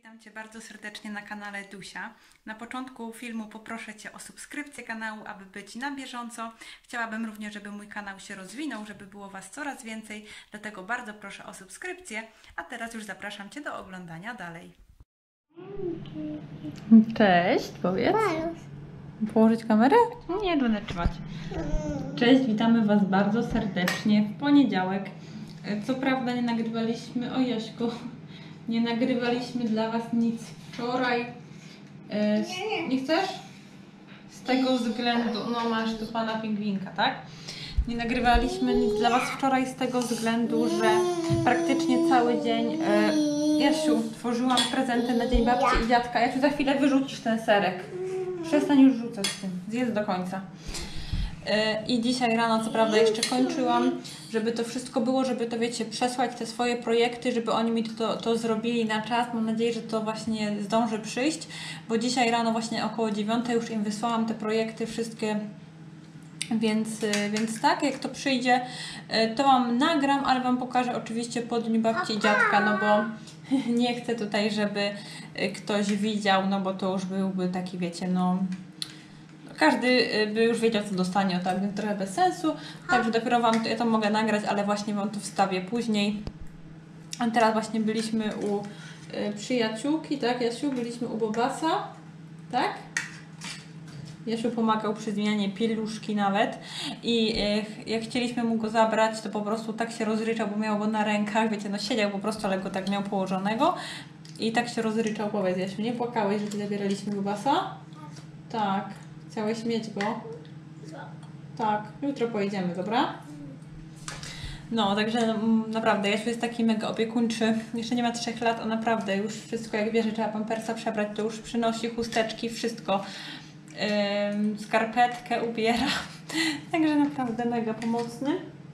Witam Cię bardzo serdecznie na kanale Dusia. Na początku filmu poproszę Cię o subskrypcję kanału, aby być na bieżąco. Chciałabym również, żeby mój kanał się rozwinął, żeby było Was coraz więcej, dlatego bardzo proszę o subskrypcję. A teraz już zapraszam Cię do oglądania dalej. Cześć, powiedz. Położyć kamerę? Nie, będę trzymać. Cześć, witamy Was bardzo serdecznie w poniedziałek. Co prawda nie nagrywaliśmy, o Jaśku, nie nagrywaliśmy dla Was nic wczoraj. Nie chcesz? Z tego względu, no masz tu pana pingwinka, tak? Nie nagrywaliśmy nic dla Was wczoraj z tego względu, że praktycznie cały dzień Jasiu, tworzyłam prezenty na dzień babci i dziadka. Jasiu, za chwilę wyrzucisz ten serek. Przestań już rzucać z tym, zjedz do końca. I dzisiaj rano co prawda jeszcze kończyłam, żeby to wszystko było, żeby to wiecie, przesłać te swoje projekty, żeby oni mi to zrobili na czas. Mam nadzieję, że to właśnie zdąży przyjść, bo dzisiaj rano właśnie około 9 już im wysłałam te projekty wszystkie, więc tak, jak to przyjdzie, to Wam nagram, ale Wam pokażę oczywiście po dniu babci i dziadka, no bo nie chcę tutaj, żeby ktoś widział, no bo to już byłby taki, wiecie, no każdy by już wiedział, co dostanie, tak, więc trochę bez sensu. Także dopiero Wam ja to mogę nagrać, ale właśnie Wam to wstawię później. A teraz właśnie byliśmy u przyjaciółki, tak, Jasiu? Byliśmy u Bobasa, tak? Jasiu pomagał przy zmianie pieluszki nawet i jak chcieliśmy mu go zabrać, to po prostu tak się rozryczał, bo miał go na rękach, wiecie, no siedział po prostu, ale go tak miał położonego i tak się rozryczał. Powiedz, Jasiu, nie płakałeś, że Ty zabieraliśmy Bobasa? Tak. Chciałeś mieć go? Tak, jutro pojedziemy, dobra? No, także naprawdę Jasiu jest taki mega opiekuńczy. Jeszcze nie ma 3 lat, a naprawdę już wszystko, jak wie, że trzeba pampersa przebrać, to już przynosi chusteczki, wszystko. Skarpetkę ubiera. Także naprawdę mega pomocny.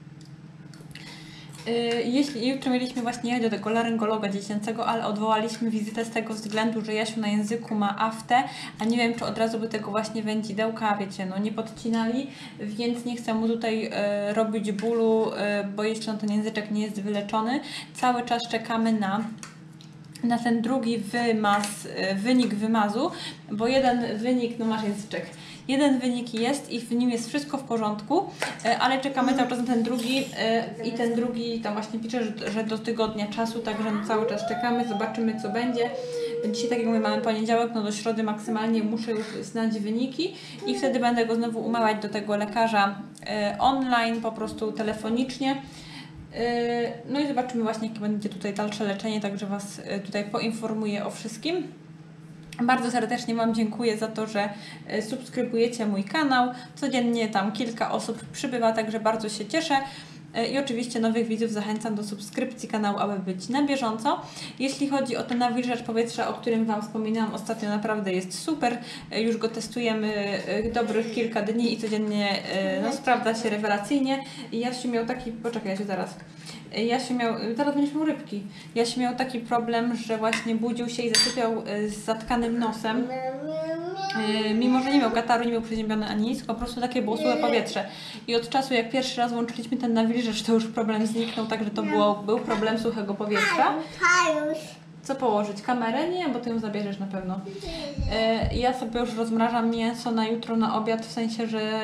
Jutro mieliśmy właśnie jechać do tego laryngologa dziecięcego, ale odwołaliśmy wizytę z tego względu, że Jasiu na języku ma aftę, a nie wiem, czy od razu by tego właśnie wędzidełka, wiecie, no nie podcinali, więc nie chcę mu tutaj robić bólu, bo jeszcze ten języczek nie jest wyleczony. Cały czas czekamy na ten drugi wynik wymazu, bo jeden wynik, no masz języczek, jeden wynik jest i w nim jest wszystko w porządku, ale czekamy cały czas na ten drugi i ten drugi tam właśnie pisze, że do tygodnia czasu, także no cały czas czekamy, zobaczymy co będzie. Dzisiaj, tak jak mówię, mamy poniedziałek, no do środy maksymalnie muszę już znać wyniki i wtedy będę go znowu umawiać do tego lekarza online, po prostu telefonicznie. No i zobaczymy właśnie, jakie będzie tutaj dalsze leczenie, także Was tutaj poinformuję o wszystkim. Bardzo serdecznie Wam dziękuję za to, że subskrybujecie mój kanał. Codziennie tam kilka osób przybywa, także bardzo się cieszę. I oczywiście nowych widzów zachęcam do subskrypcji kanału, aby być na bieżąco. Jeśli chodzi o ten nawilżacz powietrza, o którym Wam wspominałam ostatnio, naprawdę jest super. Już go testujemy dobrych kilka dni i codziennie no, sprawdza się rewelacyjnie. I Jasiu miał taki... Poczekaj, Jasiu, zaraz. Teraz będziesz miał rybki. Jasiu miał taki problem, że właśnie budził się i zasypiał z zatkanym nosem. Mimo że nie miał kataru, nie był przeziębiony ani nic, po prostu takie było suche powietrze. I od czasu, jak pierwszy raz włączyliśmy ten nawilżacz, to już problem zniknął, także to był problem suchego powietrza. Co położyć? Kamerę? Nie, bo Ty ją zabierzesz na pewno. Ja sobie już rozmrażam mięso na jutro na obiad, w sensie, że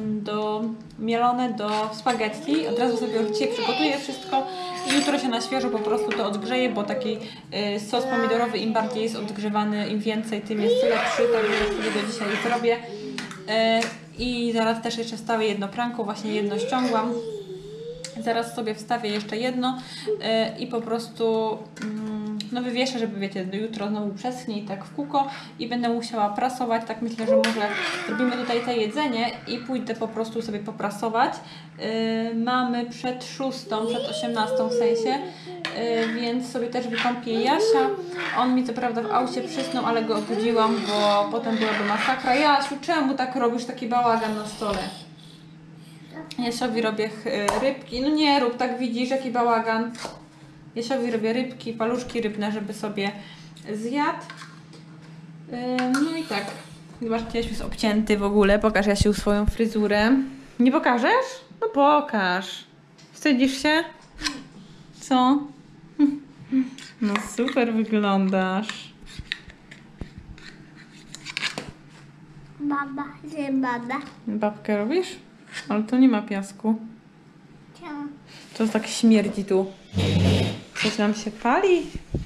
mielone do spaghetti. Od razu sobie już dzisiaj przygotuję wszystko i jutro się na świeżo po prostu to odgrzeję, bo taki sos pomidorowy im bardziej jest odgrzewany, im więcej, tym jest lepszy, także sobie go dzisiaj zrobię. I zaraz też jeszcze wstawię jedno pranko, właśnie jedno ściągłam. Zaraz sobie wstawię jeszcze jedno i po prostu no wywieszę, żeby wiecie, jutro znowu przeschnie i tak w kółko i będę musiała prasować. Tak myślę, że może zrobimy tutaj to jedzenie i pójdę po prostu sobie poprasować. Mamy przed 6, przed 18 w sensie, więc sobie też wykąpię Jasia. On mi co prawda w aucie przysnął, ale go obudziłam, bo potem byłaby masakra. Jasiu, czemu tak robisz taki bałagan na stole? Jasiowi robię rybki. No nie rób, tak widzisz, jaki bałagan. Jasiowi robię rybki, paluszki rybne, żeby sobie zjadł. No i tak. Zobaczcie, Jasiu jest obcięty w ogóle. Pokaż Jasiu swoją fryzurę. Nie pokażesz? No pokaż. Wstydzisz się? Co? No super wyglądasz. Baba, że baba. Babkę robisz? Ale to nie ma piasku. Czemu? To tak śmierdzi tu. Coś nam się pali?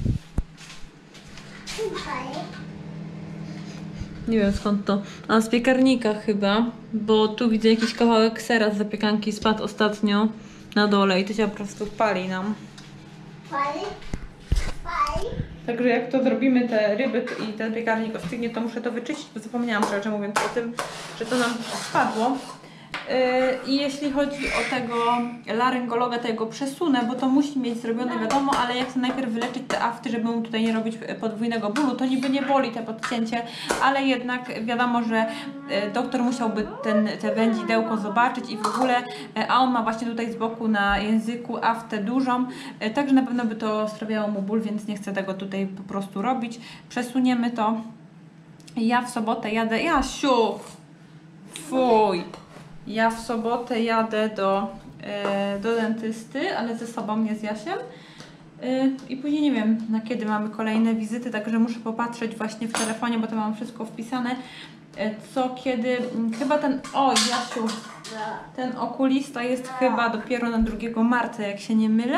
Tutaj. Nie wiem skąd to. A z piekarnika chyba, bo tu widzę jakiś kawałek sera z zapiekanki spadł ostatnio na dole i to się po prostu pali nam. Pali? Pali? Także jak to zrobimy, te ryby i ten piekarnik ostygnie, to muszę to wyczyścić, bo zapomniałam szczerze mówiąc o tym, że to nam spadło. I jeśli chodzi o tego laryngologa, to ja go przesunę, bo to musi mieć zrobione, wiadomo, ale ja chcę najpierw wyleczyć te afty, żeby mu tutaj nie robić podwójnego bólu. To niby nie boli te podcięcie, ale jednak wiadomo, że doktor musiałby te wędzidełko zobaczyć i w ogóle, a on ma właśnie tutaj z boku na języku aftę dużą, także na pewno by to sprawiało mu ból, więc nie chcę tego tutaj po prostu robić. Przesuniemy to. Ja w sobotę jadę, Jasiu! Fuj! Ja w sobotę jadę do dentysty, ale ze sobą, nie z Jasiem. I później nie wiem, na kiedy mamy kolejne wizyty, także muszę popatrzeć właśnie w telefonie, bo to mam wszystko wpisane. Co, kiedy, chyba ten, o Jasiu, ten okulista jest chyba dopiero na 2 marca, jak się nie mylę.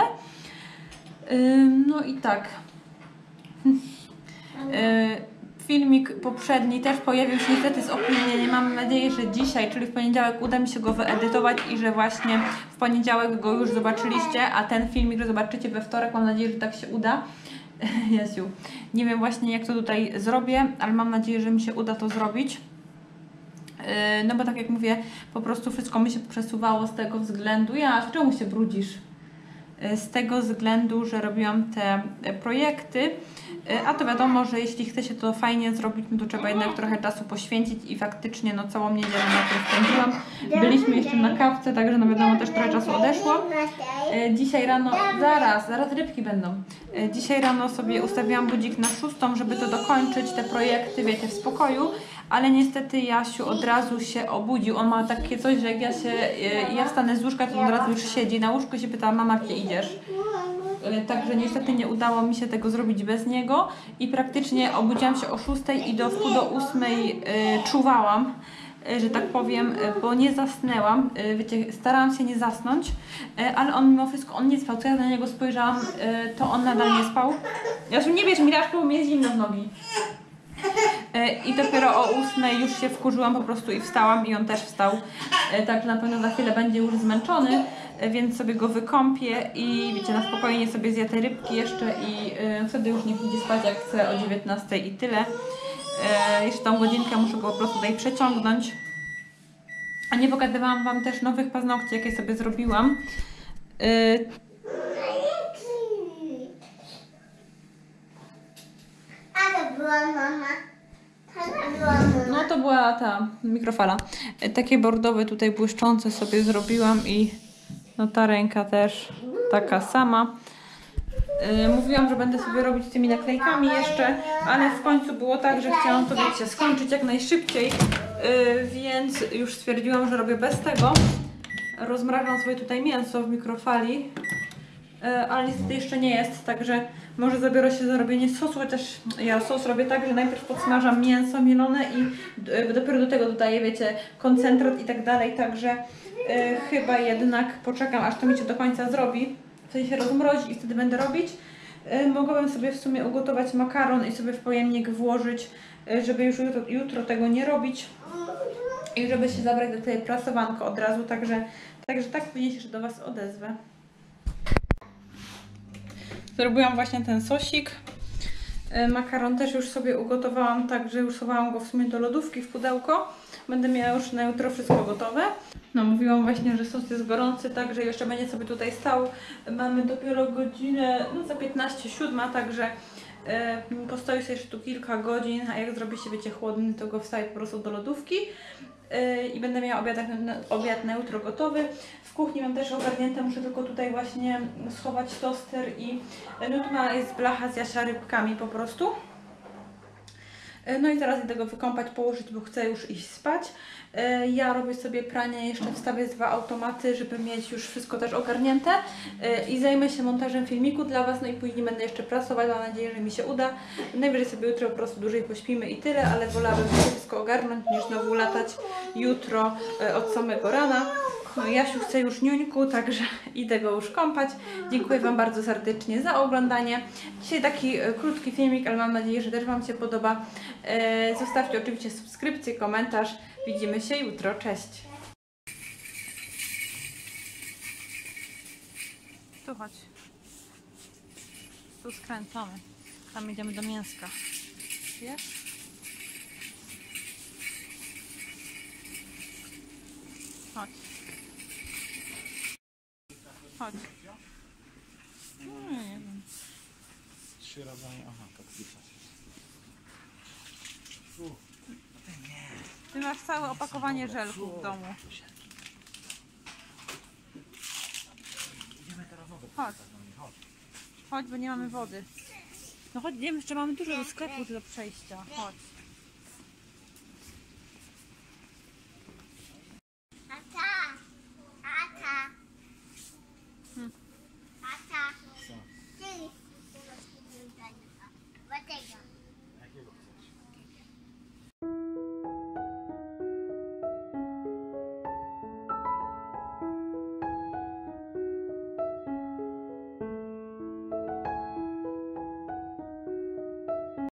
No i tak. Filmik poprzedni też pojawił się niestety z opóźnieniem. Mam nadzieję, że dzisiaj, czyli w poniedziałek, uda mi się go wyedytować i że właśnie w poniedziałek go już zobaczyliście, a ten filmik, że zobaczycie we wtorek. Mam nadzieję, że tak się uda. Jezu, nie wiem właśnie jak to tutaj zrobię, ale mam nadzieję, że mi się uda to zrobić. No bo tak jak mówię, po prostu wszystko mi się przesuwało z tego względu. Ja, czemu się brudzisz? Z tego względu, że robiłam te projekty, a to wiadomo, że jeśli chce się to fajnie zrobić, no to trzeba jednak trochę czasu poświęcić i faktycznie no całą niedzielę na tym spędziłam. Byliśmy jeszcze na kawce, także no wiadomo też trochę czasu odeszło. Dzisiaj rano, zaraz rybki będą. Dzisiaj rano sobie ustawiłam budzik na 6, żeby to dokończyć, te projekty, wiecie, w spokoju. Ale niestety Jasiu od razu się obudził. On ma takie coś, że jak ja wstanę z łóżka, to od razu już siedzi na łóżku i się pyta, mama, gdzie idziesz? Także niestety nie udało mi się tego zrobić bez niego i praktycznie obudziłam się o 6 i do wpół do 8 czuwałam, że tak powiem, bo nie zasnęłam. Wiecie, starałam się nie zasnąć, ale on mimo wszystko, on nie spał. Co ja na niego spojrzałam, to on nadal nie spał. Jasiu, nie bierz mi raszkę, bo mi jest zimno w nogi. I dopiero o 8 już się wkurzyłam po prostu i wstałam i on też wstał. Także na pewno za chwilę będzie już zmęczony, więc sobie go wykąpię i wiecie, na spokojnie sobie zje te rybki jeszcze i wtedy już niech idzie spać jak chce o 19 i tyle. Jeszcze tą godzinkę muszę go po prostu tutaj przeciągnąć. A nie pokazywałam Wam też nowych paznokci, jakie sobie zrobiłam. A to była mama. To była mama. No to była ta mikrofala. Takie bordowe tutaj błyszczące sobie zrobiłam i no ta ręka też taka sama. Mówiłam, że będę sobie robić tymi naklejkami jeszcze, ale w końcu było tak, że chciałam to, wiecie, skończyć jak najszybciej, więc już stwierdziłam, że robię bez tego. Rozmrażam sobie tutaj mięso w mikrofali, ale niestety jeszcze nie jest, także może zabiorę się za robienie sosu, chociaż ja sos robię tak, że najpierw podsmażam mięso mielone i dopiero do tego dodaję, wiecie, koncentrat i tak dalej, także chyba jednak poczekam, aż to mi się do końca zrobi, w sensie rozmrozi i wtedy będę robić. Mogłabym sobie w sumie ugotować makaron i sobie w pojemnik włożyć, żeby już jutro tego nie robić i żeby się zabrać do tej prasowanki od razu, także tak później się do Was odezwę. Zrobiłam właśnie ten sosik. Makaron też już sobie ugotowałam, także już schowałam go w sumie do lodówki w pudełko. Będę miała już na jutro wszystko gotowe. No mówiłam właśnie, że sos jest gorący, także jeszcze będzie sobie tutaj stał. Mamy dopiero godzinę, no za 15:07, także postoi sobie jeszcze tu kilka godzin, a jak zrobi się, wiecie, chłodny, to go wstawię po prostu do lodówki. I będę miała obiad na jutro gotowy. W kuchni mam też ogarnięte, muszę tylko tutaj właśnie schować toster i no tu jest blacha z Jasia rybkami po prostu. No i zaraz idę go wykąpać, położyć, bo chcę już iść spać. Ja robię sobie pranie, jeszcze wstawię 2 automaty, żeby mieć już wszystko też ogarnięte i zajmę się montażem filmiku dla Was, no i później będę jeszcze pracować, mam nadzieję, że mi się uda. Najwyżej sobie jutro po prostu dłużej pośpimy i tyle, ale wolałabym wszystko ogarnąć niż znowu latać jutro od samego rana. No Jasiu chce już niuńku, także idę go już kąpać. Dziękuję Wam bardzo serdecznie za oglądanie. Dzisiaj taki krótki filmik, ale mam nadzieję, że też Wam się podoba. Zostawcie oczywiście subskrypcję, komentarz. Widzimy się jutro. Cześć! Tu chodź. Tu skręcamy. Tam idziemy do mięska. Wiesz? Chodź. Chodź. No, nie wiem. 3 rodzaje, aha, to pisać. Ty masz całe opakowanie żelku w domu. Idziemy teraz wodę. Chodź. Chodź, bo nie mamy wody. No chodź, wiem, jeszcze mamy dużo do sklepu do przejścia. Chodź.